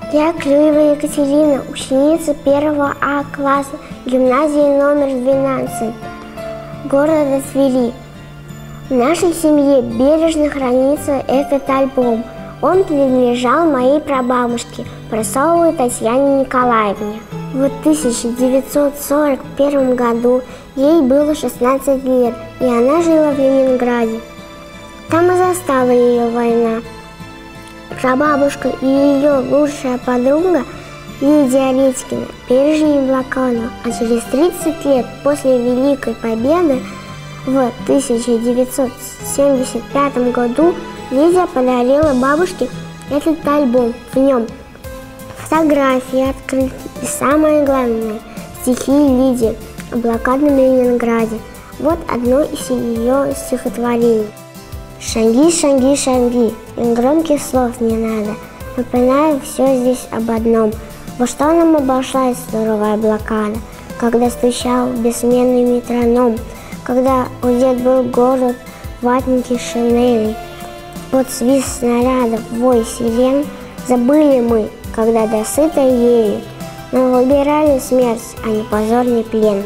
Я Клюева Екатерина, ученица 1 А класса гимназии номер 12 города Твери. В нашей семье бережно хранится этот альбом. Он принадлежал моей прабабушке Просоловой Татьяне Николаевне. В 1941 году ей было 16 лет, и она жила в Ленинграде. Там и застала ее война. Прабабушка и ее лучшая подруга Лидия Редькина пережили блокаду, а через 30 лет после Великой Победы в 1975 году Лидия подарила бабушке этот альбом. В нем фотографии, открытки и, самое главное, стихи Лидии о блокадном Ленинграде. Вот одно из ее стихотворений. Шаги, шаги, шаги, и громких слов не надо. Напоминаю все здесь об одном. Во что нам обошлась суровая блокада, когда стучал бессменный метроном, когда удет был город в ватнике шинели. Под свист снарядов, вой сирен забыли мы, когда досыто ели, но выбирали смерть, а не позорный плен.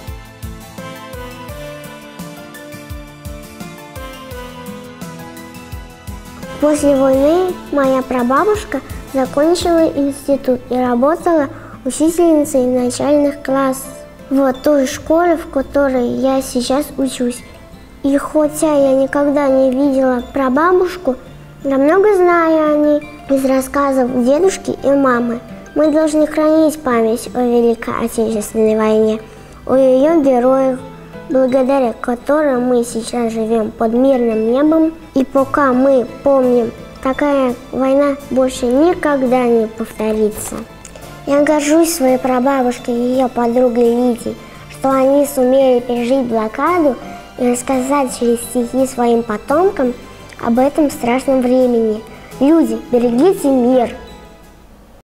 После войны моя прабабушка закончила институт и работала учительницей начальных классов в той школе, в которой я сейчас учусь. И хотя я никогда не видела прабабушку, я много знаю о ней из рассказов дедушки и мамы. Мы должны хранить память о Великой Отечественной войне, о ее героях, благодаря которым мы сейчас живем под мирным небом. И пока мы помним, такая война больше никогда не повторится. Я горжусь своей прабабушкой и ее подругой Лидией, что они сумели пережить блокаду и рассказать через стихи своим потомкам об этом страшном времени. Люди, берегите мир!